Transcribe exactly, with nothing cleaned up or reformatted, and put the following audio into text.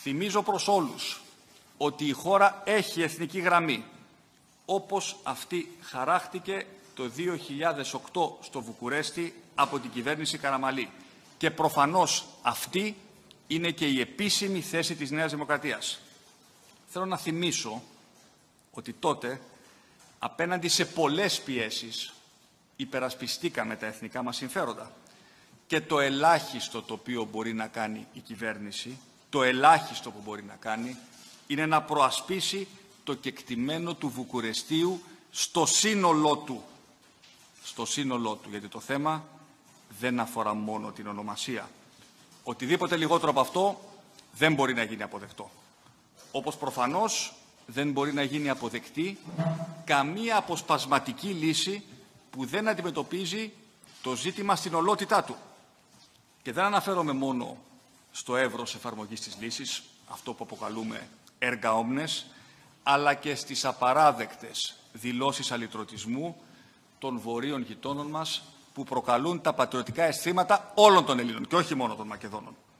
Θυμίζω προς όλους ότι η χώρα έχει εθνική γραμμή, όπως αυτή χαράχτηκε το δύο χιλιάδες οκτώ στο Βουκουρέστι από την κυβέρνηση Καραμαλή. Και προφανώς αυτή είναι και η επίσημη θέση της Νέας Δημοκρατίας. Θέλω να θυμίσω ότι τότε, απέναντι σε πολλές πιέσεις, υπερασπιστήκαμε τα εθνικά μας συμφέροντα. Και το ελάχιστο το οποίο μπορεί να κάνει η κυβέρνηση, το ελάχιστο που μπορεί να κάνει, είναι να προασπίσει το κεκτημένο του Βουκουρεστίου στο σύνολό του. Στο σύνολό του, γιατί το θέμα δεν αφορά μόνο την ονομασία. Οτιδήποτε λιγότερο από αυτό δεν μπορεί να γίνει αποδεκτό. Όπως προφανώς δεν μπορεί να γίνει αποδεκτή καμία αποσπασματική λύση που δεν αντιμετωπίζει το ζήτημα στην ολότητά του. Και δεν αναφέρομαι μόνο στο εύρος εφαρμογής της λύσης, αυτό που αποκαλούμε έργα όμνες, αλλά και στις απαράδεκτες δηλώσεις αλυτρωτισμού των βορείων γειτόνων μας που προκαλούν τα πατριωτικά αισθήματα όλων των Ελλήνων και όχι μόνο των Μακεδόνων.